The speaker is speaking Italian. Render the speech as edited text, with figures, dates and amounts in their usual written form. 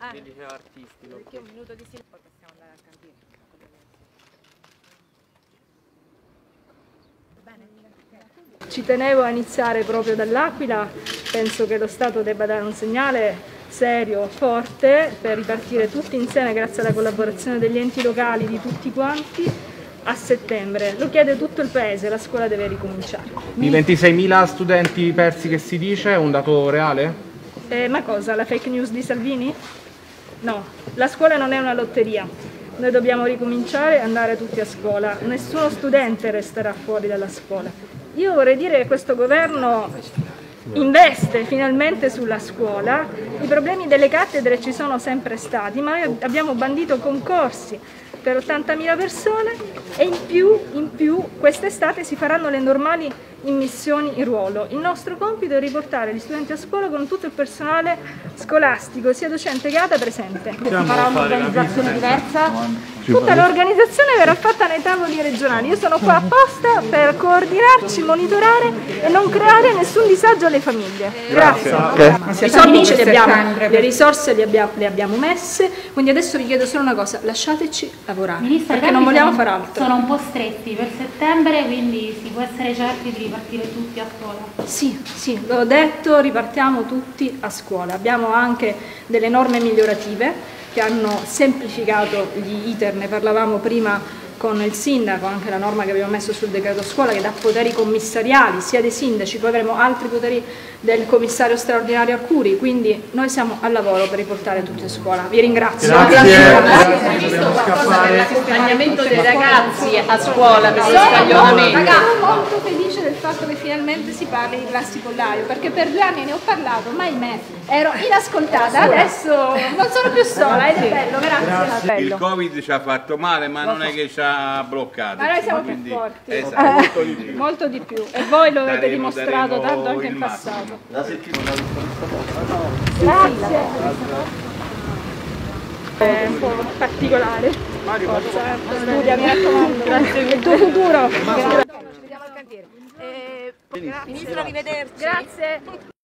Che diceva artisti. Perché un minuto di silenzio, poi possiamo andare al cantiere. Ci tenevo a iniziare proprio dall'Aquila, penso che lo Stato debba dare un segnale serio, forte, per ripartire tutti insieme grazie alla collaborazione degli enti locali, di tutti quanti, a settembre. Lo chiede tutto il Paese, la scuola deve ricominciare. I 26.000 studenti persi che si dice è un dato reale? Ma cosa, la fake news di Salvini? No, la scuola non è una lotteria. Noi dobbiamo ricominciare e andare tutti a scuola. Nessuno studente resterà fuori dalla scuola. Io vorrei dire che questo governo investe finalmente sulla scuola. I problemi delle cattedre ci sono sempre stati, ma noi abbiamo bandito concorsi per 80.000 persone e in più quest'estate si faranno le normali immissioni in ruolo. Il nostro compito è riportare gli studenti a scuola con tutto il personale scolastico, sia docente che ATA presente. Farà un'organizzazione diversa? Tutta l'organizzazione verrà fatta nei tavoli regionali. Io sono qua apposta per coordinarci, monitorare e non creare nessun disagio alle famiglie. Grazie. I soldi ce li abbiamo, le risorse le abbiamo messe, quindi adesso vi chiedo solo una cosa, lasciateci lavorare, Ministra, perché non vogliamo fare altro. Sono un po' stretti per settembre, quindi si può essere certi di ripartire tutti a scuola? Sì, l'ho detto, ripartiamo tutti a scuola. Abbiamo anche delle norme migliorative che hanno semplificato gli iter, ne parlavamo prima con il sindaco, anche la norma che abbiamo messo sul decreto scuola che dà poteri commissariali sia dei sindaci, poi avremo altri poteri del commissario straordinario Arcuri, quindi noi siamo al lavoro per riportare tutti a scuola. Vi ringrazio. Hai visto qualcosa dell'accompagnamento dei ragazzi a scuola per lo scaglionamento? Sono molto felice del fatto che finalmente si parli di classi pollaio, perché per 2 anni ne ho parlato, ma ahimè ero inascoltata, adesso non sono più sola ed è bello, grazie. Il Covid ci ha fatto male, ma non è che ci ha bloccato. Ma noi siamo più forti, esatto, molto di più, e voi lo avete dimostrato tanto anche in passato. La settimana Grazie. È un po' particolare. Forza, studia, mi raccomando. Grazie. Il tuo futuro. Ci vediamo al cantiere. Ministro, arrivederci. Grazie.